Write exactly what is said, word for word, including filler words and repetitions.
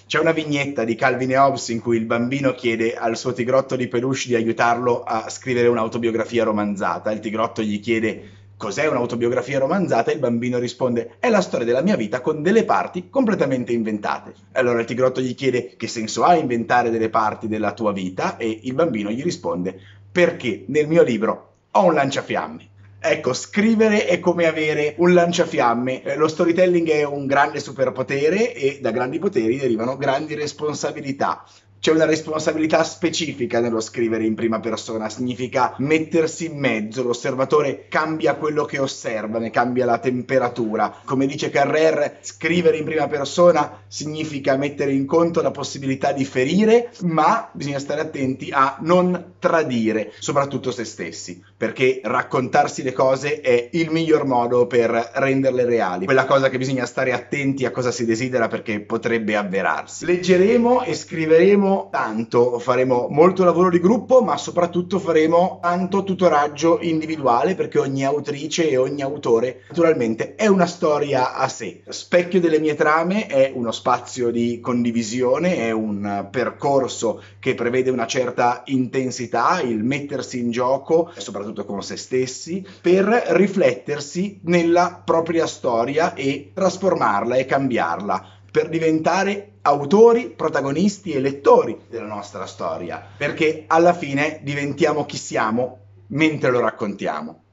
C'è una vignetta di Calvin e Hobbes in cui il bambino chiede al suo tigrotto di peluche di aiutarlo a scrivere un'autobiografia romanzata. Il tigrotto gli chiede cos'è un'autobiografia romanzata e il bambino risponde è la storia della mia vita con delle parti completamente inventate. Allora il tigrotto gli chiede che senso ha inventare delle parti della tua vita e il bambino gli risponde perché nel mio libro ho un lanciafiamme. Ecco, scrivere è come avere un lanciafiamme. Eh, lo storytelling è un grande superpotere e da grandi poteri derivano grandi responsabilità. C'è una responsabilità specifica nello scrivere in prima persona, significa mettersi in mezzo, l'osservatore cambia quello che osserva, ne cambia la temperatura. Come dice Carrère, scrivere in prima persona significa mettere in conto la possibilità di ferire, ma bisogna stare attenti a non tradire, soprattutto se stessi, perché raccontarsi le cose è il miglior modo per renderle reali. Quella cosa che bisogna stare attenti a cosa si desidera perché potrebbe avverarsi. Leggeremo e scriveremo tanto, faremo molto lavoro di gruppo, ma soprattutto faremo tanto tutoraggio individuale perché ogni autrice e ogni autore naturalmente è una storia a sé. Specchio delle mie trame è uno spazio di condivisione, è un percorso che prevede una certa intensità, il mettersi in gioco, soprattutto con se stessi, per riflettersi nella propria storia e trasformarla e cambiarla, per diventare autori, protagonisti e lettori della nostra storia, perché alla fine diventiamo chi siamo mentre lo raccontiamo.